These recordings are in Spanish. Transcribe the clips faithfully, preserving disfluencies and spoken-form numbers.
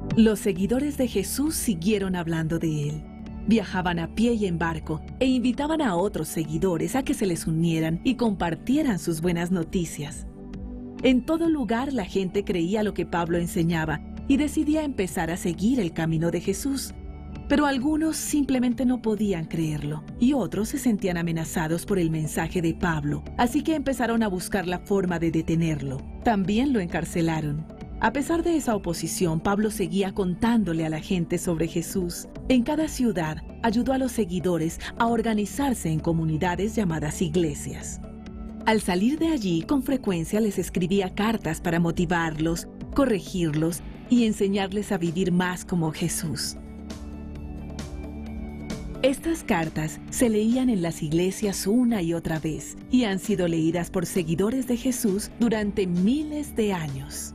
Los seguidores de Jesús siguieron hablando de él. Viajaban a pie y en barco e invitaban a otros seguidores a que se les unieran y compartieran sus buenas noticias. En todo lugar la gente creía lo que Pablo enseñaba y decidía empezar a seguir el camino de Jesús. Pero algunos simplemente no podían creerlo y otros se sentían amenazados por el mensaje de Pablo, así que empezaron a buscar la forma de detenerlo. También lo encarcelaron. A pesar de esa oposición, Pablo seguía contándole a la gente sobre Jesús. En cada ciudad, ayudó a los seguidores a organizarse en comunidades llamadas iglesias. Al salir de allí, con frecuencia les escribía cartas para motivarlos, corregirlos y enseñarles a vivir más como Jesús. Estas cartas se leían en las iglesias una y otra vez y han sido leídas por seguidores de Jesús durante miles de años.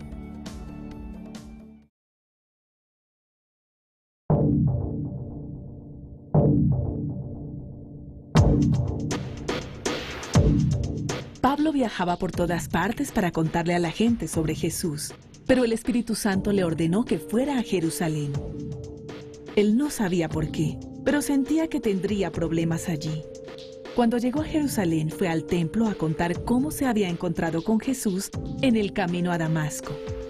Pablo viajaba por todas partes para contarle a la gente sobre Jesús, pero el Espíritu Santo le ordenó que fuera a Jerusalén. Él no sabía por qué, pero sentía que tendría problemas allí. Cuando llegó a Jerusalén, fue al templo a contar cómo se había encontrado con Jesús en el camino a Damasco.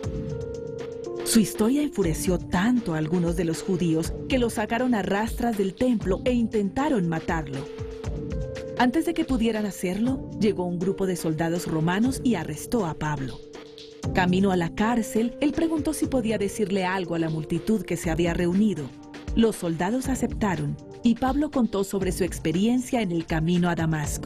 Su historia enfureció tanto a algunos de los judíos que lo sacaron a rastras del templo e intentaron matarlo. Antes de que pudieran hacerlo, llegó un grupo de soldados romanos y arrestó a Pablo. Camino a la cárcel, él preguntó si podía decirle algo a la multitud que se había reunido. Los soldados aceptaron y Pablo contó sobre su experiencia en el camino a Damasco.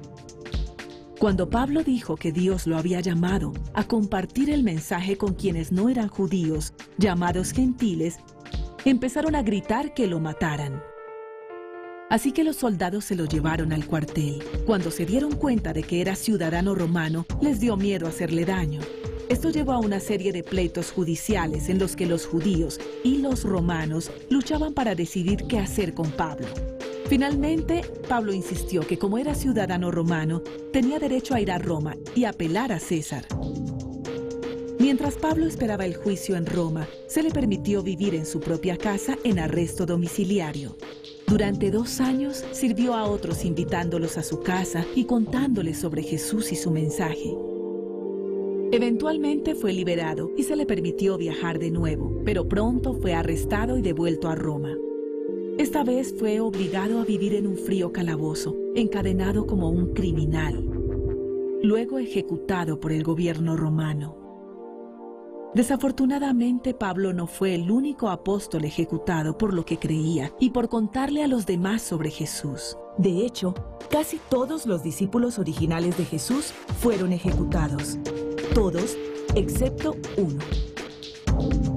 Cuando Pablo dijo que Dios lo había llamado a compartir el mensaje con quienes no eran judíos, llamados gentiles, empezaron a gritar que lo mataran. Así que los soldados se lo llevaron al cuartel. Cuando se dieron cuenta de que era ciudadano romano, les dio miedo hacerle daño. Esto llevó a una serie de pleitos judiciales en los que los judíos y los romanos luchaban para decidir qué hacer con Pablo. Finalmente, Pablo insistió que como era ciudadano romano, tenía derecho a ir a Roma y apelar a César. Mientras Pablo esperaba el juicio en Roma, se le permitió vivir en su propia casa en arresto domiciliario. Durante dos años sirvió a otros invitándolos a su casa y contándoles sobre Jesús y su mensaje. Eventualmente fue liberado y se le permitió viajar de nuevo, pero pronto fue arrestado y devuelto a Roma. Esta vez fue obligado a vivir en un frío calabozo, encadenado como un criminal, luego ejecutado por el gobierno romano. Desafortunadamente, Pablo no fue el único apóstol ejecutado por lo que creía y por contarle a los demás sobre Jesús. De hecho, casi todos los discípulos originales de Jesús fueron ejecutados. Todos, excepto uno.